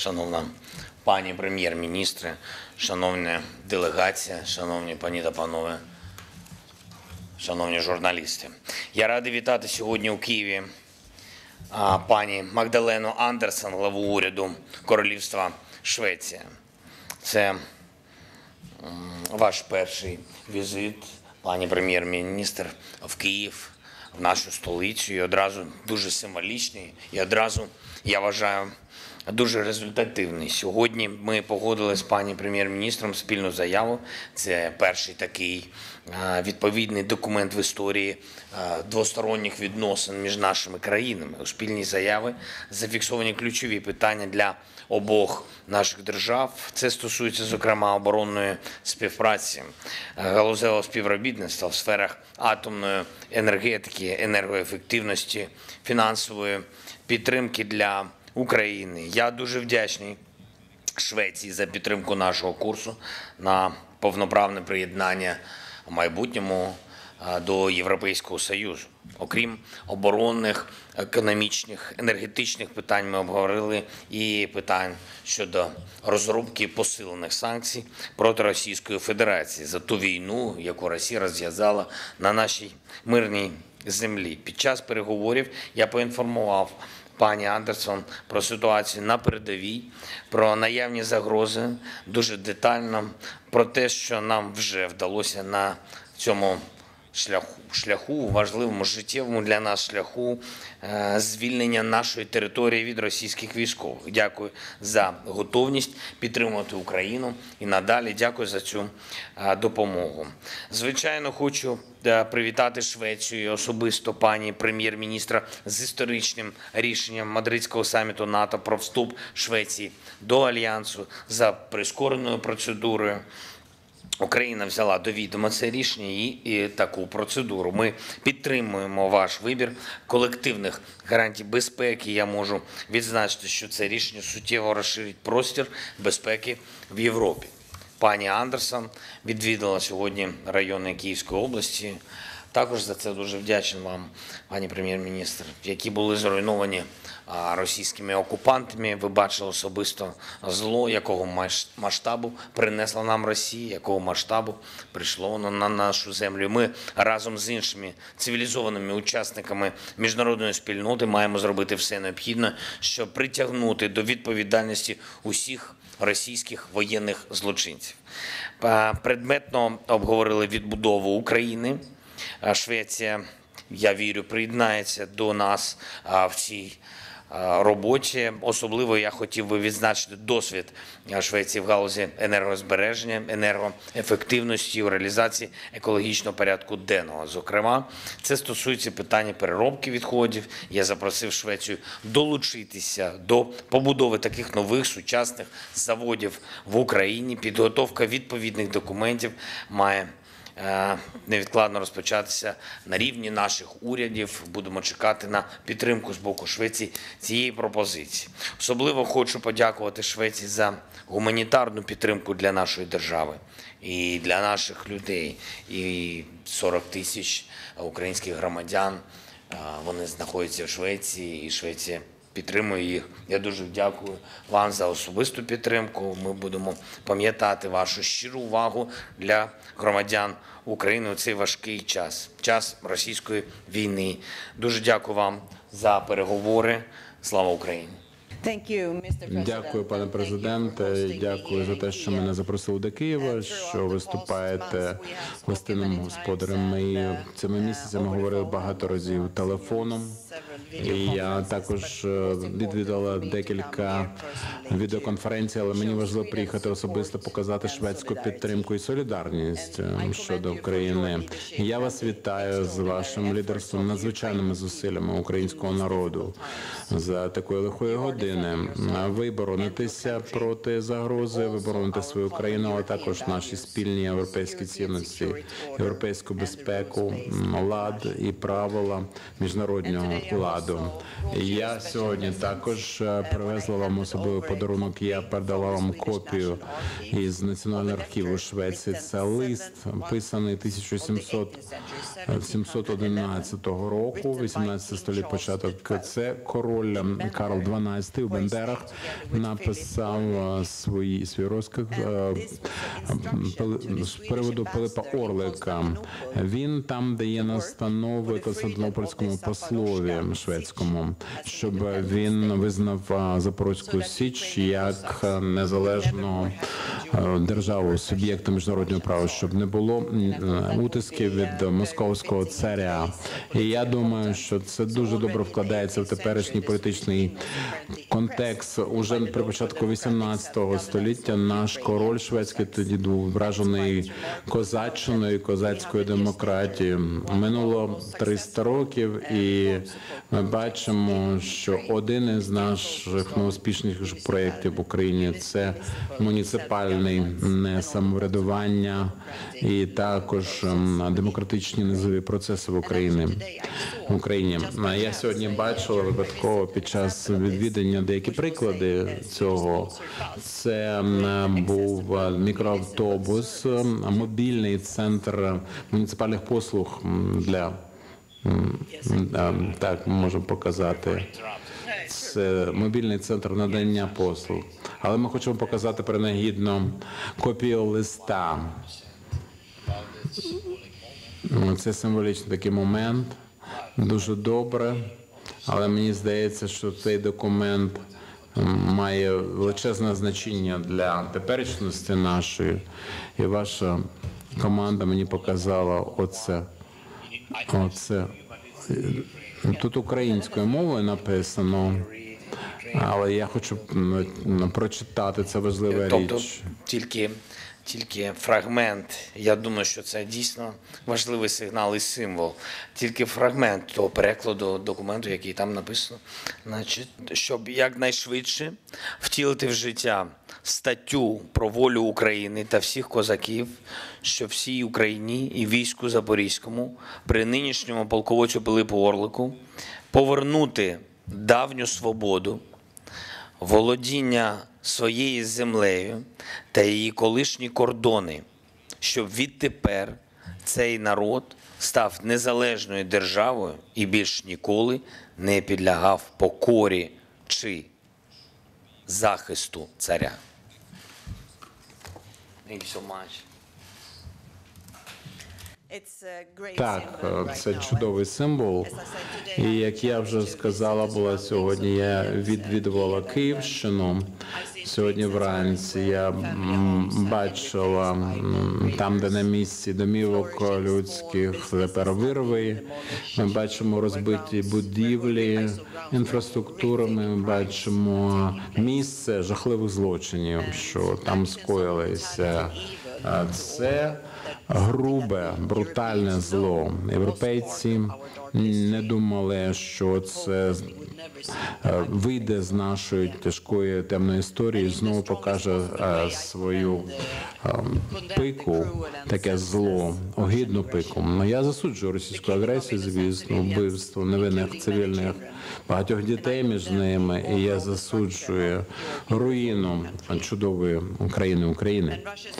шановна пані прем'єр-міністре, шановна делегація, шановні пані та панове, шановні журналісти. Я радий вітати сьогодні у Києві пані Магдалену Андерсен, главу уряду Королівства Швеція. Це ваш перший візит, пані прем'єр-міністр, в Київ, в нашу столицю, і одразу дуже символічний, і одразу, я вважаю, дуже результативний. Сьогодні ми погодили з пані прем'єр-міністром спільну заяву. Це перший такий відповідний документ в історії двосторонніх відносин між нашими країнами. У спільній заяві зафіксовані ключові питання для обох наших держав. Це стосується, зокрема, оборонної співпраці, галузевого співробітництва в сферах атомної енергетики, енергоефективності, фінансової підтримки для України. Я дуже вдячний Швеції за підтримку нашого курсу на повноправне приєднання в майбутньому до Європейського Союзу. Окрім оборонних, економічних, енергетичних питань, ми обговорили і питань щодо розробки посилених санкцій проти Російської Федерації за ту війну, яку Росія розв'язала на нашій мирній землі. Під час переговорів я поінформував пані Андерсон про ситуацію на передовій, про наявні загрози, дуже детально, про те, що нам вже вдалося на цьому шляху, важливому, життєвому для нас шляху звільнення нашої території від російських військових. Дякую за готовність підтримувати Україну і надалі дякую за цю допомогу. Звичайно, хочу привітати Швецію і особисто пані прем'єр-міністра з історичним рішенням Мадридського саміту НАТО про вступ Швеції до Альянсу за прискореною процедурою. Україна взяла до відома це рішення і таку процедуру. Ми підтримуємо ваш вибір колективних гарантій безпеки. Я можу відзначити, що це рішення суттєво розширить простір безпеки в Європі. Пані Андерсон відвідала сьогодні райони Київської області. Також за це дуже вдячний вам, пані прем'єр-міністр, які були зруйновані російськими окупантами. Ви бачили особисто зло, якого масштабу принесла нам Росія, якого масштабу прийшло воно на нашу землю. Ми разом з іншими цивілізованими учасниками міжнародної спільноти маємо зробити все необхідне, щоб притягнути до відповідальності усіх російських воєнних злочинців. Предметно обговорили відбудову України. Швеція, я вірю, приєднається до нас в цій роботі. Особливо я хотів би відзначити досвід Швеції в галузі енергозбереження, енергоефективності у реалізації екологічного порядку денного. Зокрема, це стосується питання переробки відходів. Я запросив Швецію долучитися до побудови таких нових сучасних заводів в Україні. Підготовка відповідних документів має невідкладно розпочатися на рівні наших урядів. Будемо чекати на підтримку з боку Швеції цієї пропозиції. Особливо хочу подякувати Швеції за гуманітарну підтримку для нашої держави і для наших людей. І 40 тисяч українських громадян, вони знаходяться в Швеції, і Швеція підтримую їх. Я дуже дякую вам за особисту підтримку. Ми будемо пам'ятати вашу щиру увагу для громадян України у цей важкий час, час російської війни. Дуже дякую вам за переговори. Слава Україні! Дякую, пане президенте. Дякую за те, що мене запросили до Києва, що виступаєте гостинним господарем. Ми цими місяцями говорили багато разів телефоном. І я також відвідала декілька відеоконференцій, але мені важливо приїхати особисто, показати шведську підтримку і солідарність щодо України. Я вас вітаю з вашим лідерством, надзвичайними зусиллями українського народу за такої лихої години. Ви боронитеся проти загрози, ви бороните свою країну, але також наші спільні європейські цінності, європейську безпеку, лад і правила міжнародного ладу. владу. Я сьогодні також привезла вам особливий подарунок. Я передала вам копію із Національного архіву Швеції. Це лист, писаний 1711 року, 18 століття початок. Це король Карл XII у Бендерах написав свій розказ з приводу Пилипа Орлика. Він там дає настанови Константинопольському послові шведському, щоб він визнав Запорозьку Січ як незалежну державу, суб'єкта міжнародного права, щоб не було утисків від московського царя. І я думаю, що це дуже добре вкладається в теперішній політичний контекст. Уже при початку 18 століття наш король шведський тоді був вражений козаччиною, козацькою демократією. Минуло 300 років, і ми бачимо, що один із наших найуспішніших проєктів в Україні – це муніципальне самоврядування і також демократичні низові процеси в Україні. Я сьогодні бачила випадково під час відвідання деякі приклади цього. Це був мікроавтобус, мобільний центр муніципальних послуг для так можемо показати. Це мобільний центр надання послуг. Але ми хочемо показати принагідно копію листа. Це символічний такий момент. Дуже добре. Але мені здається, що цей документ має величезне значення для теперішності нашої. І ваша команда мені показала оце. Тут українською мовою написано, але я хочу прочитати, це важлива річ. Тільки фрагмент, я думаю, що це дійсно важливий сигнал і символ. Тільки фрагмент того перекладу документу, який там написано, значить, щоб якнайшвидше втілити в життя статтю про волю України та всіх козаків, що всій Україні і війську Запорізькому при нинішньому полководцю Пилипу Орлику повернути давню свободу, володіння своєю землею та її колишні кордони, щоб відтепер цей народ став незалежною державою і більш ніколи не підлягав покорі чи захисту царя. Thank you so much. Так, це чудовий символ. І як я вже сказала, була сьогодні, я відвідувала Київщину. Сьогодні вранці я бачила там, де на місці домівок людських тепер вирви. Ми бачимо розбиті будівлі, інфраструктуру, ми бачимо місце жахливих злочинів, що там скоїлися. Це грубе, брутальне зло. Європейці не думали, що це вийде з нашої тяжкої темної історії, знову покаже свою пику, таке зло, огидну пику. Но я засуджую російську агресію, звісно, вбивство невинних цивільних, багатьох дітей між ними, і я засуджую руїну чудової України.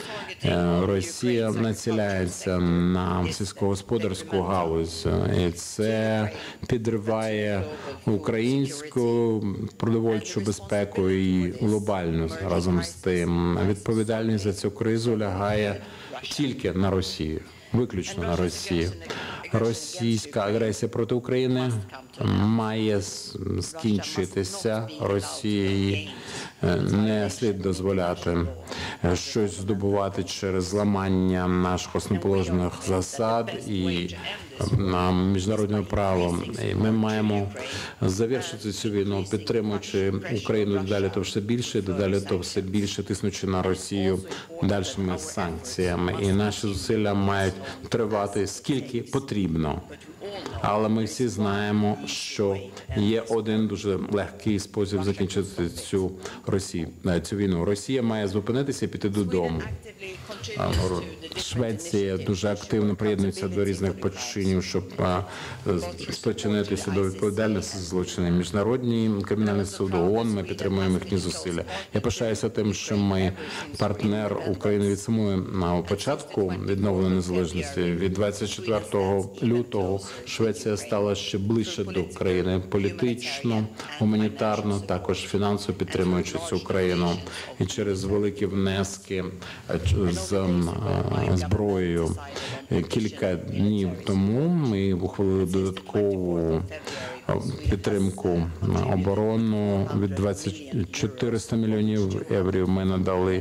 Росія націляється на сільськогосподарську галузь, і це підриває українську продовольчу безпеку і глобальну разом з тим. Відповідальність за цю кризу лягає тільки на Росію, виключно на Росію. Російська агресія проти України має скінчитися. Росії не слід дозволяти щось здобувати через зламання наших основоположних засад і міжнародного права. І ми маємо завершити цю війну, підтримуючи Україну дедалі то все більше, дедалі то все більше тиснучи на Росію дальшими санкціями. І наші зусилля мають тривати скільки потрібно. Але ми всі знаємо, що є один дуже легкий спосіб закінчити цю війну. Росія має зупинитися і піти додому. Швеція дуже активно приєднується до різних починів, щоб спричинитися до відповідальності за злочини. Міжнародний кримінальний суд, ООН, ми підтримуємо їхні зусилля. Я пишаюся тим, що ми партнер України від самого початку відновлення незалежності. Від 24 лютого Швеція стала ще ближче до України політично, гуманітарно, також фінансово підтримуючи цю країну. І через великі внески з зброєю кілька днів тому ми ухвалили додаткову підтримку оборону від 400 мільйонів євро. Ми надали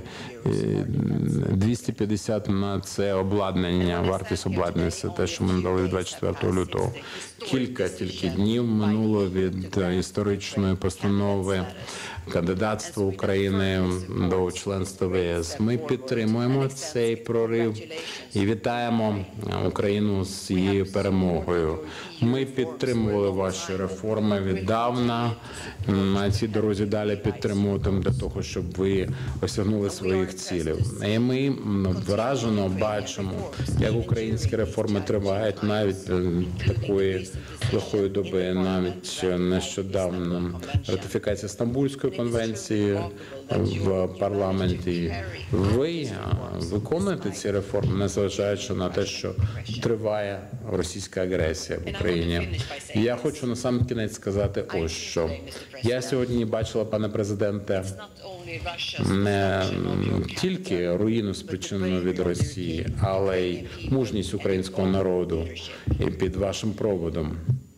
250 на це обладнання, вартість обладнання, це те, що ми надали від 24 лютого. Кілька тільки днів минуло від історичної постанови кандидатства України до членства в ЄС. Ми підтримуємо цей прорив і вітаємо Україну з її перемогою. Ми підтримували ваші реформи віддавна. На цій дорозі далі підтримуватимемо для того, щоб ви осягнули своїх цілей. І ми вражено бачимо, як українські реформи тривають навіть такої лихої доби, навіть нещодавно ратифікація Стамбульської конвенції в парламенті. Ви виконуєте ці реформи, незважаючи на те, що триває російська агресія в Україні. Я хочу на сам кінець сказати ось що. Я сьогодні бачила, пане президенте, не тільки руїну, спричинену від Росії, але й мужність українського народу і під вашим проводом.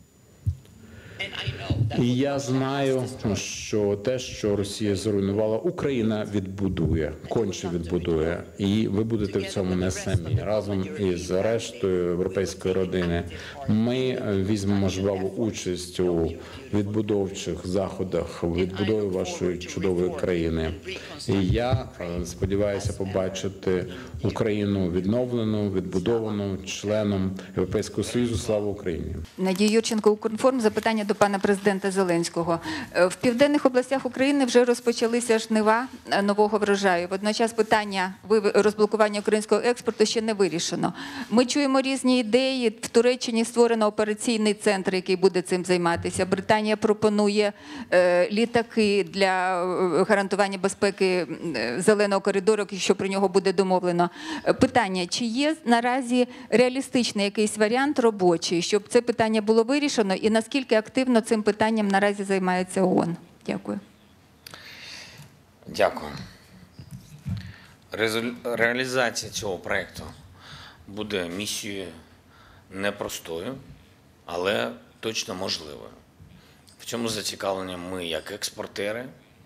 І я знаю, що те, що Росія зруйнувала, Україна відбудує, конче відбудує. І ви будете в цьому не самі. Разом із рештою європейської родини ми візьмемо жваву участь у відбудовчих заходах, відбудові вашої чудової країни. І я сподіваюся побачити Україну відновлену, відбудовану, членом Європейського Союзу. Слава Україні! Надія Юрченко, Укрінформ. Запитання до пана президента Зеленського. В південних областях України вже розпочалися жнива нового врожаю. Водночас питання розблокування українського експорту ще не вирішено. Ми чуємо різні ідеї. В Туреччині створено операційний центр, який буде цим займатися. Британія пропонує літаки для гарантування безпеки зеленого коридору, якщо про нього буде домовлено. Питання, чи є наразі реалістичний якийсь варіант робочий, щоб це питання було вирішено, і наскільки активно цим питанням наразі займається ООН? Дякую. Дякую. Реалізація цього проєкту буде місією непростою, але точно можливою. В цьому зацікавлені ми як експортери,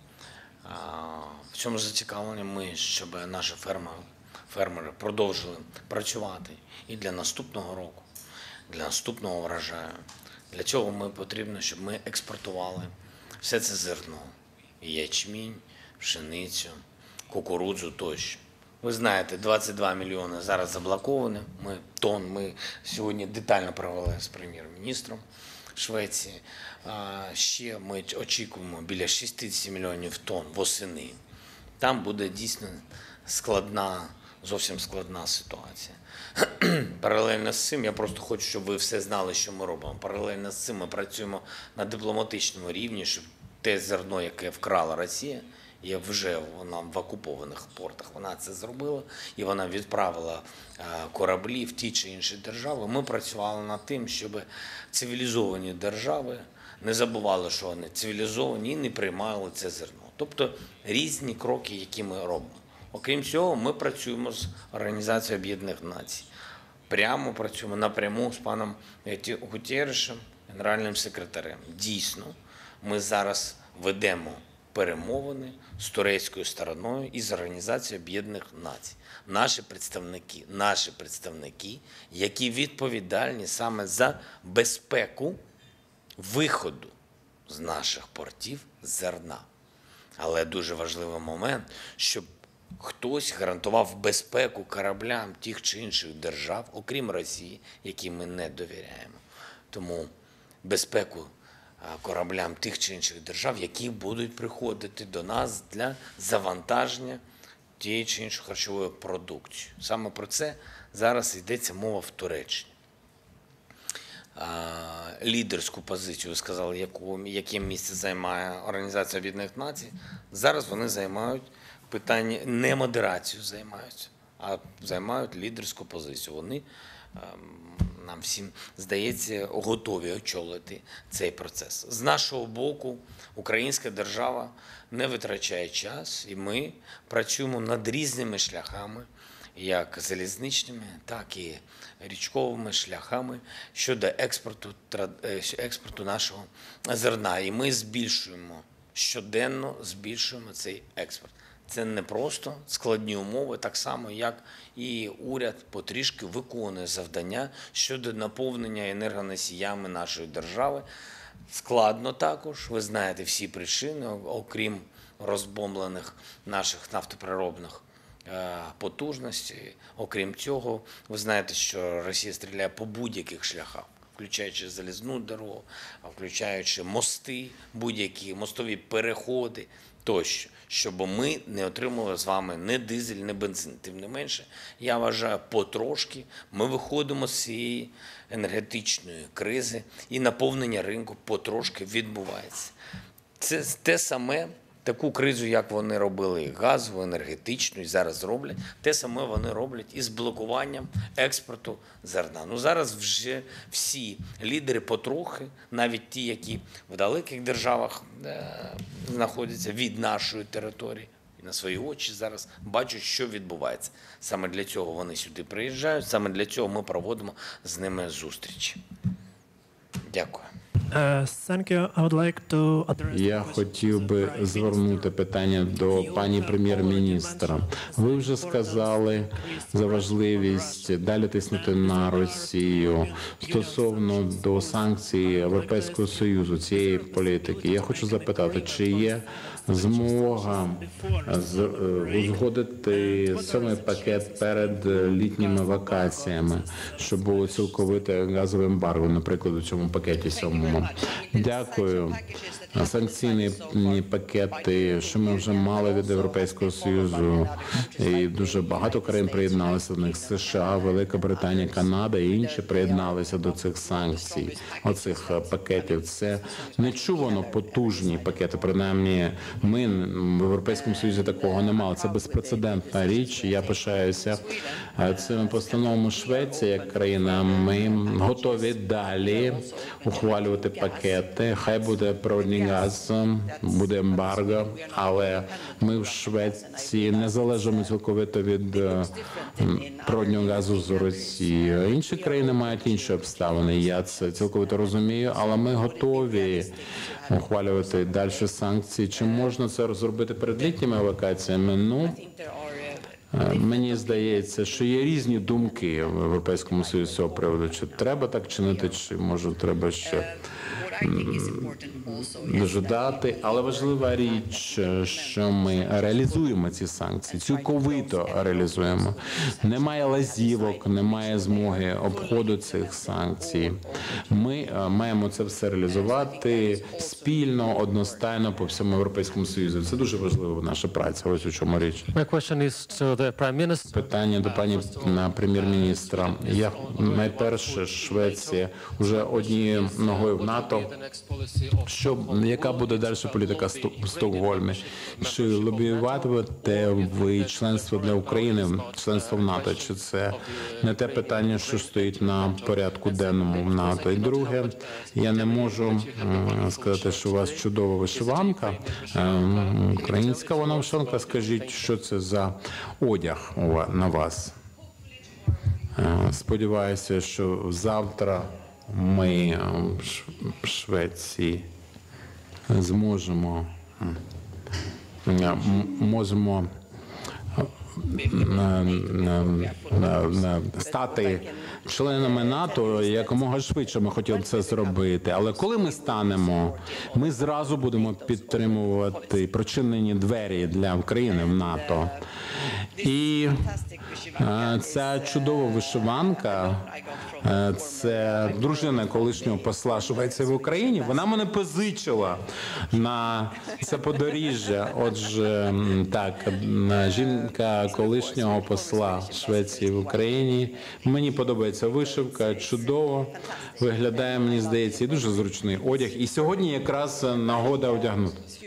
в цьому зацікавлені ми, щоб наші фермери продовжили працювати і для наступного року, для наступного врожаю. Для цього ми потрібно, щоб ми експортували все це зерно, ячмінь, пшеницю, кукурудзу тощо. Ви знаєте, 22 мільйони зараз заблоковані, ми сьогодні детально провели з прем'єр-міністром Швеції. Ще ми очікуємо біля 60 мільйонів тонн восени. Там буде дійсно зовсім складна ситуація. Паралельно з цим, я просто хочу, щоб ви все знали, що ми робимо. Паралельно з цим ми працюємо на дипломатичному рівні, щоб те зерно, яке вкрала Росія, є вже вона в окупованих портах, вона це зробила, і вона відправила кораблі в ті чи інші держави. Ми працювали над тим, щоб цивілізовані держави не забували, що вони цивілізовані і не приймали це зерно. Тобто різні кроки, які ми робимо. Окрім цього, ми працюємо з Організацією Об'єднаних Націй. Прямо працюємо напряму з паном Гутеррішем, генеральним секретарем. Дійсно, ми зараз ведемо перемовини з турецькою стороною і з Організацією Об'єднаних Націй. Наші представники, які відповідальні саме за безпеку виходу з наших портів зерна. Але дуже важливий момент, щоб хтось гарантував безпеку кораблям тих чи інших держав, окрім Росії, яким ми не довіряємо. Тому безпеку кораблям тих чи інших держав, які будуть приходити до нас для завантаження тієї чи іншої харчової продукції. Саме про це зараз йдеться мова в Туреччині. Лідерську позицію, ви сказали, яке місце займає Організація Об'єднаних Націй. Зараз вони займають питання, не модерацію займаються, а займають лідерську позицію. Вони, нам всім здається, готові очолити цей процес. З нашого боку, українська держава не витрачає час, і ми працюємо над різними шляхами, як залізничними, так і річковими шляхами щодо експорту нашого зерна. І ми щоденно збільшуємо цей експорт. Це не просто складні умови, так само, як і уряд потрішки виконує завдання щодо наповнення енергоносіями нашої держави. Складно також, ви знаєте всі причини, окрім розбомблених наших нафтопереробних потужностей. Окрім цього, ви знаєте, що Росія стріляє по будь-яких шляхах, включаючи залізну дорогу, включаючи мости, будь-які мостові переходи тощо, щоб ми не отримували з вами ні дизель, ні бензин. Тим не менше, я вважаю, потрошки ми виходимо з цієї енергетичної кризи і наповнення ринку потрошки відбувається. Це те саме, таку кризу, як вони робили газову, енергетичну, і зараз роблять, те саме вони роблять із блокуванням експорту зерна. Ну, зараз вже всі лідери потрохи, навіть ті, які в далеких державах знаходяться від нашої території, і на свої очі зараз бачать, що відбувається. Саме для цього вони сюди приїжджають, саме для цього ми проводимо з ними зустрічі. Дякую. Я хотів би звернути питання до пані прем'єр-міністра. Ви вже сказали за важливість далі тиснути на Росію стосовно до санкцій Європейського Союзу, цієї політики. Я хочу запитати, чи є змога узгодити 7-й пакет перед літніми вакаціями, щоб було цілковите газове ембарго, наприклад, у цьому пакеті 7-му. Дякую. Санкційні пакети, що ми вже мали від Європейського Союзу, і дуже багато країн приєдналися до них. США, Велика Британія, Канада і інші приєдналися до цих санкцій, оцих пакетів. Це нечувано потужні пакети, принаймні ми в Європейському Союзі такого не мали. Це безпрецедентна річ. Я пишаюся цими постановами. Швеція, як країна, ми готові далі ухвалювати пакети. Хай буде природний газ, буде ембарго, але ми в Швеції не залежимо цілковито від природного газу з Росії. Інші країни мають інші обставини. Я це цілковито розумію, але ми готові ухвалювати далі санкції. Чи можна це зробити перед літніми вакаціями? Ну, мені здається, що є різні думки в Європейському Союзі з цього приводу. Чи треба так чинити, чи може треба ще дожидати. Але важлива річ, що ми реалізуємо ці санкції, цілковито реалізуємо. Немає лазівок, немає змоги обходу цих санкцій. Ми маємо це все реалізувати спільно, одностайно по всьому Європейському Союзу. Це дуже важливо наша праця. Ось у чому річ. Питання до пані прем'єр-міністра. Я найперше, Швеція вже однією ногою в НАТО. Яка буде далі політика в Стокгольмі? Чи лобіюватимете ви членство для України, членство в НАТО? Чи це не те питання, що стоїть на порядку денному в НАТО? І друге, я не можу сказати, що у вас чудова вишиванка, українська вона вишиванка. Скажіть, що це за одяг на вас? Сподіваюся, що завтра ми в Швеції можемо стати членами НАТО якомога швидше. Ми хотіли б це зробити. Але коли ми станемо, ми зразу будемо підтримувати прочинені двері для України в НАТО. І ця чудова вишиванка, це дружина колишнього посла Швеції в Україні. Вона мене позичила на це подоріжжя. Отже, так, жінка колишнього посла Швеції в Україні. Мені подобається вишивка, чудово виглядає, мені здається, і дуже зручний одяг. І сьогодні якраз нагода одягнути.